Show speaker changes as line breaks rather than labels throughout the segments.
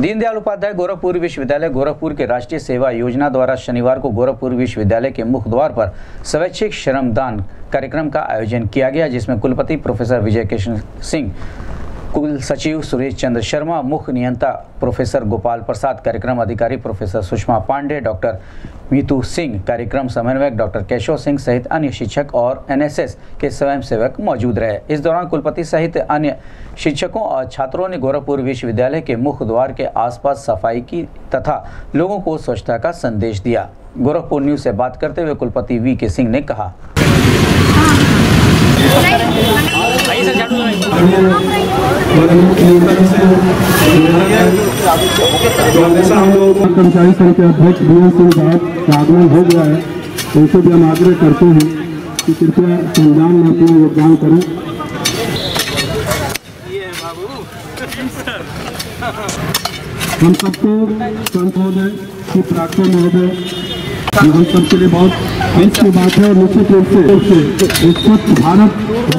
दीनदयाल उपाध्याय गोरखपुर विश्वविद्यालय गोरखपुर के राष्ट्रीय सेवा योजना द्वारा शनिवार को गोरखपुर विश्वविद्यालय के मुख्य द्वार पर स्वैच्छिक श्रमदान कार्यक्रम का आयोजन किया गया, जिसमें कुलपति प्रोफेसर विजय कृष्ण सिंह, कुल सचिव सुरेश चंद्र शर्मा, मुख्य नियंता प्रोफेसर गोपाल प्रसाद, कार्यक्रम अधिकारी प्रोफेसर सुषमा पांडे, डॉक्टर मीतू सिंह, कार्यक्रम समन्वयक डॉक्टर केशव सिंह सहित अन्य शिक्षक और एनएसएस के स्वयंसेवक मौजूद रहे। इस दौरान कुलपति सहित अन्य शिक्षकों और छात्रों ने गोरखपुर विश्वविद्यालय के मुख्य द्वार के आसपास सफाई की तथा लोगों को स्वच्छता का संदेश दिया। गोरखपुर न्यूज से बात करते हुए कुलपति वी के सिंह ने कहा,
कर्मचारी संघ के अध्यक्ष बीएन सिंह साहब का आगमन हो गया है, उनसे भी हम आग्रह करते हैं कि कृपया श्रमदान में अपना योगदान करें। हम सबको संत महोदय श्री प्राक्तन महोदय हम सबके लिए बहुत हित की बात है और निश्चित रूप से एक स्वच्छ भारत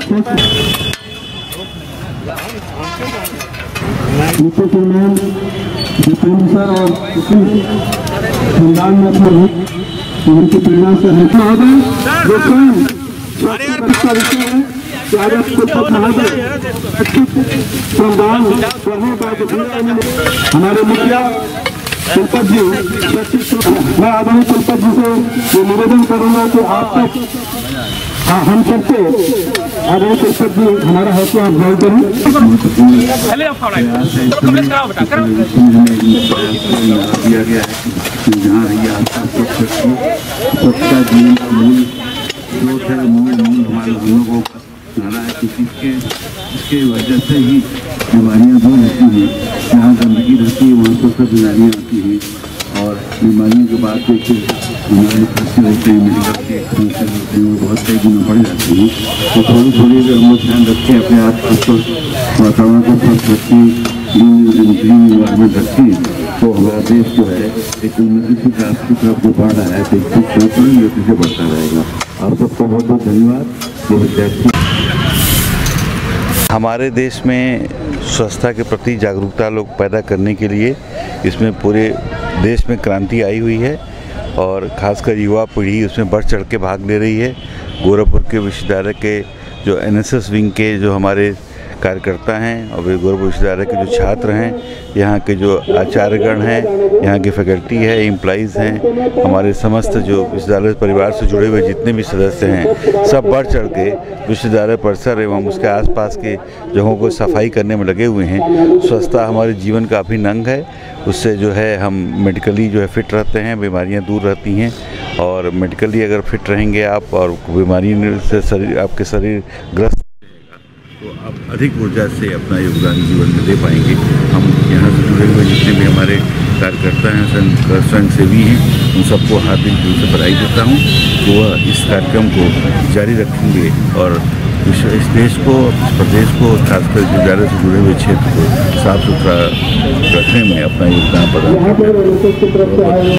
नीतीश मैम जितेंद्र सर और श्रमदान में उनकी प्रेरणा से महोदय जो स्वयं का विषय है कि आज श्रमदान हमारे मुखिया कुलपत जी, मैं आदरणीय कुलपत जी से ये निवेदन करूंगा कि आप तक हम सबसे आदरणीय कुलपत जी हमारा हौसला अफजाई करें।
दिया गया है जहाँ स्वच्छता जीवन का मूल स्रोत है, मूल हमारे लोगों को नारा है, क्योंकि इसके वजह से ही बीमारियाँ दूर होती हैं। जहाँ गंदगी रहती है वहाँ पर बीमारियाँ आती हैं और बीमारियों के बाद देखिए हमारे खर्चे होते हैं, मेडिकल के खर्चे होते हैं, वो बहुत कई दिनों बढ़ जाते हैं। तो थोड़ी अगर हम लोग ध्यान रखें, अपने आप को वातावरण को स्वच्छ रखें, ग्रीन इन्वायरमेंट रखें, तो हमारा देश जो है एक उन्नति की रास्ते की तरफ जो बढ़ रहा है तो गति से बढ़ता रहेगा। आप सबको बहुत बहुत धन्यवाद।
हमारे देश में स्वच्छता के प्रति जागरूकता लोग पैदा करने के लिए इसमें पूरे देश में क्रांति आई हुई है और खासकर युवा पीढ़ी उसमें बढ़ चढ़ के भाग ले रही है। गोरखपुर के विश्वविद्यालय के जो एनएसएस विंग के जो हमारे कार्यकर्ता हैं और गोरखपुर विश्वविद्यालय के जो छात्र हैं, यहाँ के जो आचार्यगण हैं, यहाँ की फैकल्टी है, एम्प्लॉइज़ हैं, हमारे समस्त जो विश्वविद्यालय परिवार से जुड़े हुए जितने भी सदस्य हैं, सब बढ़ चढ़ के विश्वविद्यालय परिसर एवं उसके आसपास के जगहों को सफाई करने में लगे हुए हैं। स्वच्छता हमारे जीवन का अभिन्न अंग है, उससे जो है हम मेडिकली जो है फिट रहते हैं, बीमारियाँ दूर रहती हैं और मेडिकली अगर फिट रहेंगे आप और बीमारी से आपके शरीर ग्रस्त तो आप अधिक ऊर्जा से अपना योगदान जीवन में दे पाएंगे। हम यहाँ से जुड़े हुए जितने भी हमारे कार्यकर्ता हैं, स्वयंसेवी हैं, उन सबको हार्दिक दिल से बधाई देता हूँ कि वह इस कार्यक्रम को जारी रखेंगे और इस देश को, इस प्रदेश को, खासकर विद्यालय से जुड़े हुए क्षेत्र को साफ सुथरा रखने में अपना योगदान प्रदान करें।